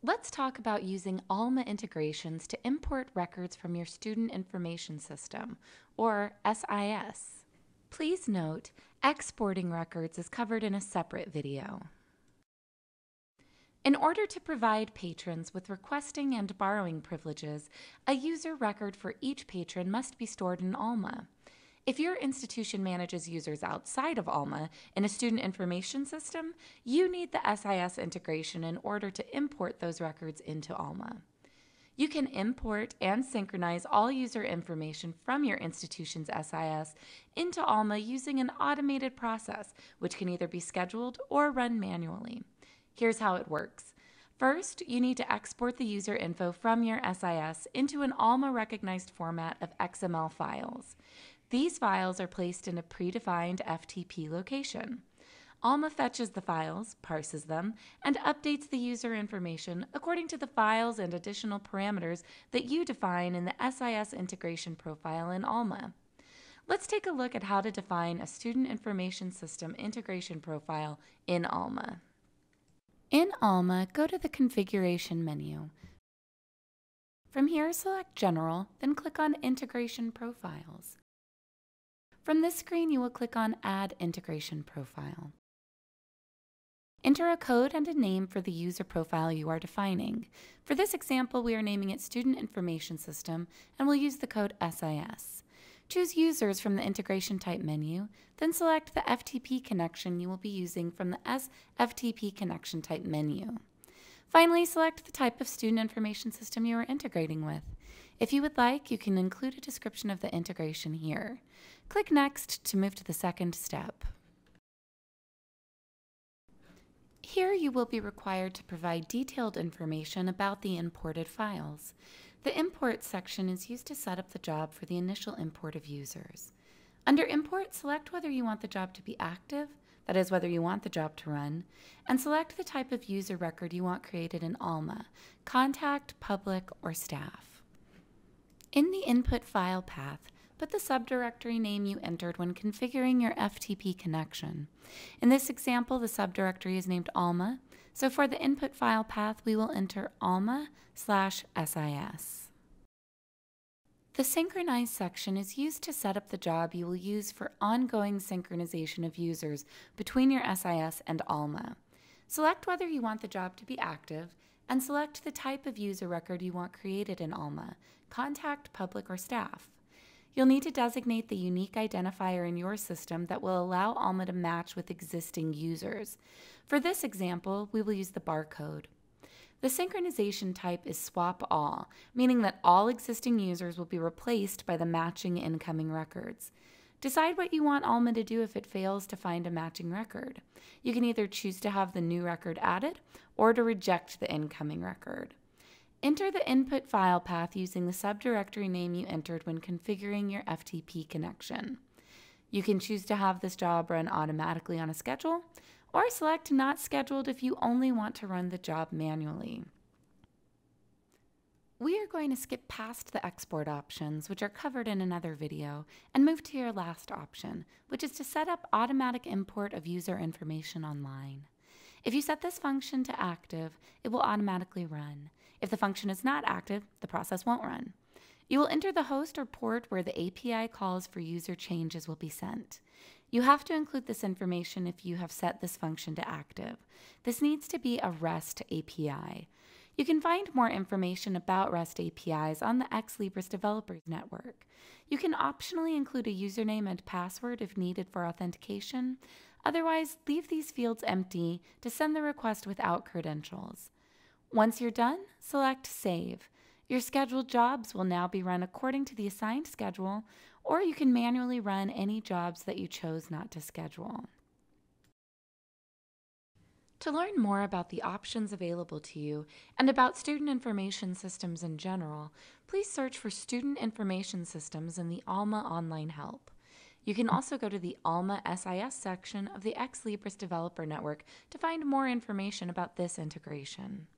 Let's talk about using Alma integrations to import records from your Student Information System, or SIS. Please note, exporting records is covered in a separate video. In order to provide patrons with requesting and borrowing privileges, a user record for each patron must be stored in Alma. If your institution manages users outside of Alma in a student information system, you need the SIS integration in order to import those records into Alma. You can import and synchronize all user information from your institution's SIS into Alma using an automated process, which can either be scheduled or run manually. Here's how it works. First, you need to export the user info from your SIS into an Alma-recognized format of XML files. These files are placed in a predefined FTP location. Alma fetches the files, parses them, and updates the user information according to the files and additional parameters that you define in the SIS integration profile in Alma. Let's take a look at how to define a student information system integration profile in Alma. In Alma, go to the Configuration menu. From here, select General, then click on Integration Profiles. From this screen, you will click on Add Integration Profile. Enter a code and a name for the user profile you are defining. For this example, we are naming it Student Information System, and we'll use the code SIS. Choose Users from the Integration Type menu, then select the FTP connection you will be using from the FTP Connection Type menu. Finally, select the type of student information system you are integrating with. If you would like, you can include a description of the integration here. Click Next to move to the second step. Here you will be required to provide detailed information about the imported files. The Import section is used to set up the job for the initial import of users. Under Import, select whether you want the job to be active, that is, whether you want the job to run, and select the type of user record you want created in Alma, contact, public, or staff. In the input file path, put the subdirectory name you entered when configuring your FTP connection. In this example, the subdirectory is named Alma, so for the input file path, we will enter Alma/SIS. The Synchronize section is used to set up the job you will use for ongoing synchronization of users between your SIS and Alma. Select whether you want the job to be active, and select the type of user record you want created in Alma, contact, public, or staff. You'll need to designate the unique identifier in your system that will allow Alma to match with existing users. For this example, we will use the barcode. The synchronization type is Swap All, meaning that all existing users will be replaced by the matching incoming records. Decide what you want Alma to do if it fails to find a matching record. You can either choose to have the new record added or to reject the incoming record. Enter the input file path using the subdirectory name you entered when configuring your FTP connection. You can choose to have this job run automatically on a schedule, or select Not Scheduled if you only want to run the job manually. We are going to skip past the export options, which are covered in another video, and move to your last option, which is to set up automatic import of user information online. If you set this function to active, it will automatically run. If the function is not active, the process won't run. You will enter the host or port where the API calls for user changes will be sent. You have to include this information if you have set this function to active. This needs to be a REST API. You can find more information about REST APIs on the Ex Libris Developers Network. You can optionally include a username and password if needed for authentication. Otherwise, leave these fields empty to send the request without credentials. Once you're done, select Save. Your scheduled jobs will now be run according to the assigned schedule, or you can manually run any jobs that you chose not to schedule. To learn more about the options available to you and about student information systems in general, please search for Student Information Systems in the Alma Online Help. You can also go to the Alma SIS section of the Ex Libris Developer Network to find more information about this integration.